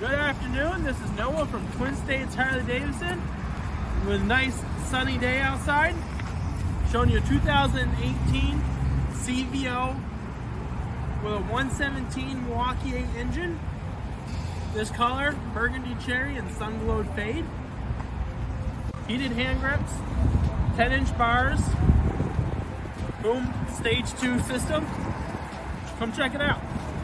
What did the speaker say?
Good afternoon, this is Noah from Twin States Harley-Davidson with a nice sunny day outside. Showing you a 2018 CVO with a 117 Milwaukee 8 engine. This color, burgundy cherry and sun-glowed fade. Heated hand grips, 10-inch bars, boom, stage 2 system. Come check it out.